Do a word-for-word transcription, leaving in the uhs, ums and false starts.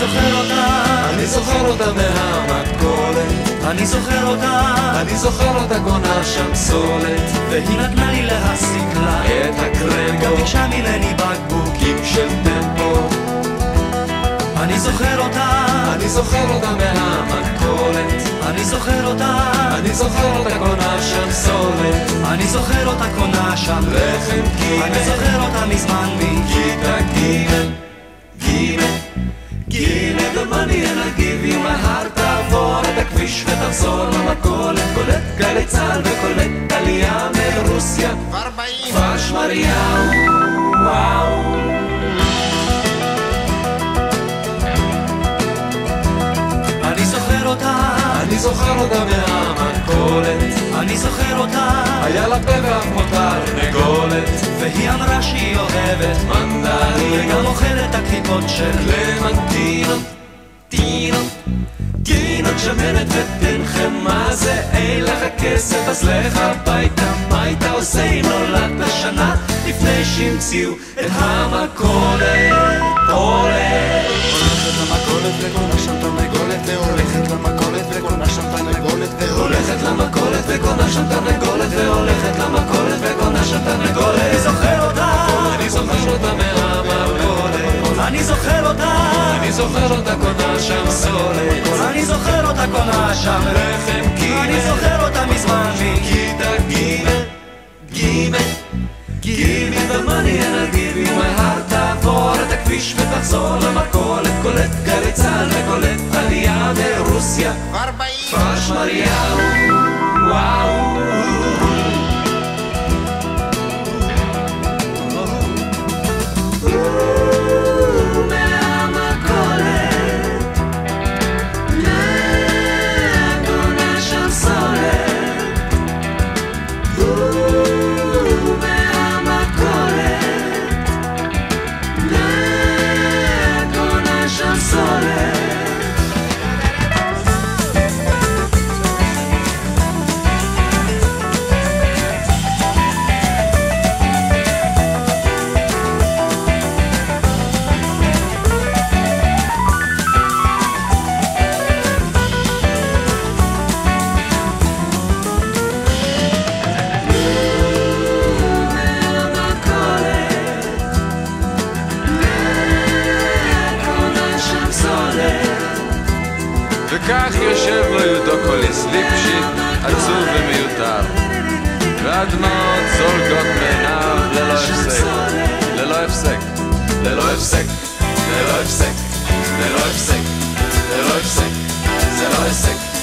זוכר אותה, אני זוכר אותה מהמכולת, אני זוכר אותה, אני זוכר אותה קונה שם סולת, והיא נתנה לי להסיק לה את הקרמבו, גם ביקשה ממני בקבוקים של טמפו. אני זוכר אותה, אני זוכר אותה מהמכולת, אני זוכר אותה, אני זוכר אותה קונה שם סולת, אני זוכר אותה קונה שם לחם גימל, אני זוכר אותה מזמן מכיתה גימל, גימל, גימל. The money and I give you my heart, תעבור את הכביש ותחזור למכולת, קולט גלי צהל וקולט עלייה מרוסיה, כפר שמריהו, וואו. אני זוכר אותה, אני זוכר אותה מהמכולת, אני זוכר אותה, היה לה פה ואף מותר נגולת, והיא אמרה שהיא אוהבת מנדרינות, וגם אוכלת את הקליפות של קלמנטינות, טינות, טינות שמנת ותנחם, מה זה אין לך כסף אז לך הביתה, מה היית עושה אם נולדת שנה לפני שהמציאו את המכולת? הולך הולכת למכולת וקונה שם תרנגולת, והולכת למכולת וקונה שם תרנגולת, והולכת למכולת וקונה שם תרנגולת, והולכת למכולת וקונה שם תרנגולת. אני זוכר אותה, אני זוכר אותה מהמכולת, אני זוכר אותה, אני זוכר אותה קונה שם סולת, אני זוכר אותה קונה שם לחם גימל, אני זוכר אותה מזמן מכיתה גימל, גימל, גימל. The money and I'll give you my heart, תעבור את הכביש ותחזור למכולת, קולט גלי צהל וקולט עלייה מרוסיה, כפר שמריהו, וואו. וכך יושב לו יודוקוליס ליפשיט עצוב ומיותר, והדמעות זולגות מעיניו ללא הפסק, ללא הפסק, ללא הפסק, ללא הפסק, ללא הפסק, ללא הפסק, זה לא הפסק.